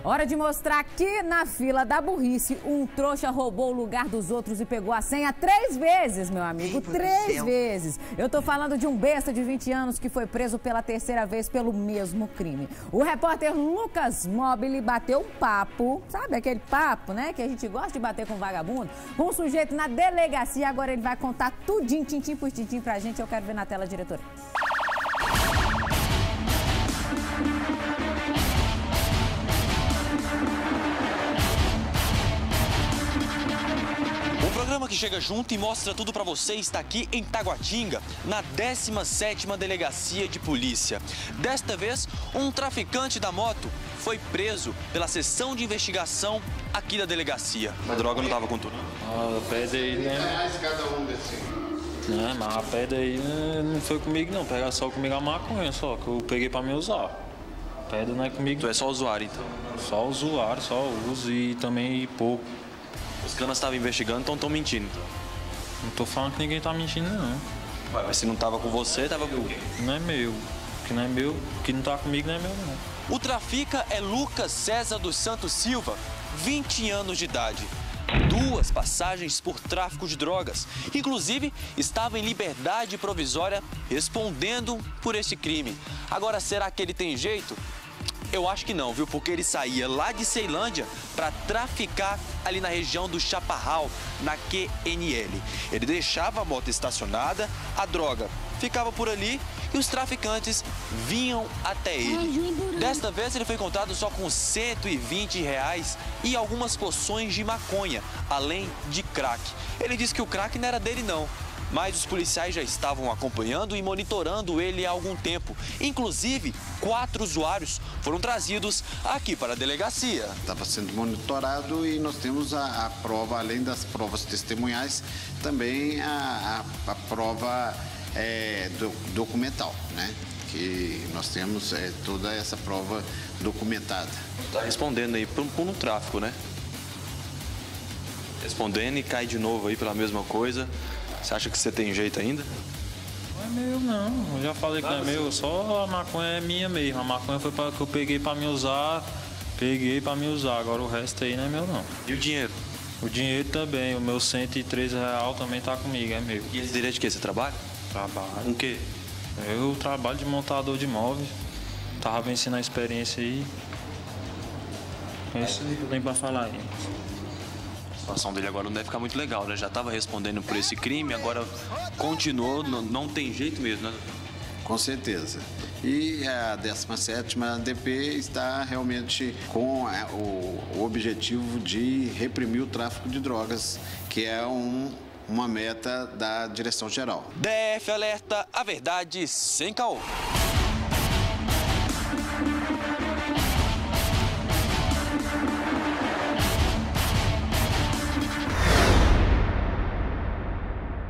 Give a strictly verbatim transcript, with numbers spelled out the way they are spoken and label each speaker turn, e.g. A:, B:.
A: Hora de mostrar que na fila da burrice, um trouxa roubou o lugar dos outros e pegou a senha três vezes, meu amigo. Três vezes. Eu tô falando de um besta de vinte anos que foi preso pela terceira vez pelo mesmo crime. O repórter Lucas Mobile bateu um papo, sabe aquele papo, né, que a gente gosta de bater com vagabundo, com um sujeito na delegacia. Agora ele vai contar tudinho, tintim por tintim pra gente. Eu quero ver na tela, diretora.
B: O programa que chega junto e mostra tudo pra você está aqui em Taguatinga, na décima sétima Delegacia de Polícia. Desta vez, um traficante da moto foi preso pela seção de investigação aqui da delegacia. A droga não estava com tudo?
C: Ah, a pedra aí, né?
D: reais cada um desse.
C: Não, mas a pedra aí não foi comigo não, pegar só comigo a maconha só, que eu peguei pra me usar. A pedra não é comigo.
B: Tu é só usuário, então?
C: Só usuário, só uso e também pouco.
B: Os canas estavam investigando, então estão mentindo.
C: Não tô falando que ninguém tá mentindo, não.
B: Ué, mas se não tava com você, tava com quem?
C: Não é meu. Que não é meu, que não tá comigo não é meu, não.
B: O trafica é Lucas César dos Santos Silva, vinte anos de idade. Duas passagens por tráfico de drogas. Inclusive, estava em liberdade provisória respondendo por esse crime. Agora, será que ele tem jeito? Eu acho que não, viu? Porque ele saía lá de Ceilândia para traficar ali na região do Chaparral, na Q N L. Ele deixava a moto estacionada, a droga ficava por ali e os traficantes vinham até ele. Desta vez ele foi encontrado só com cento e vinte reais e algumas poções de maconha, além de crack. Ele disse que o crack não era dele não, mas os policiais já estavam acompanhando e monitorando ele há algum tempo. Inclusive, quatro usuários foram trazidos aqui para a delegacia.
D: Estava sendo monitorado e nós temos a, a prova, além das provas testemunhais, também a, a, a prova é, do, documental, né? Que nós temos é, toda essa prova documentada.
B: Está respondendo aí por, por um tráfico, né? Respondendo e cai de novo aí pela mesma coisa. Você acha que você tem jeito ainda?
C: Não é meu, não. Eu já falei que não é meu. Só a maconha é minha mesmo. A maconha foi pra, que eu peguei pra me usar. Peguei pra me usar. Agora o resto aí não é meu, não.
B: E o dinheiro?
C: O dinheiro também. O meu cento e treze reais também tá comigo, é meu.
B: E esse direito de quê? Você trabalha?
C: Trabalho.
B: Com o quê?
C: Eu trabalho de montador de móveis. Tava vencendo a experiência aí. É isso aí que eu tenho pra falar aí.
B: A situação dele agora não deve ficar muito legal, né? Já estava respondendo por esse crime, agora continuou, não, não tem jeito mesmo, né?
D: Com certeza. E a décima sétima D P está realmente com o objetivo de reprimir o tráfico de drogas, que é um, uma meta da Direção-Geral.
B: D F alerta, a verdade sem caô.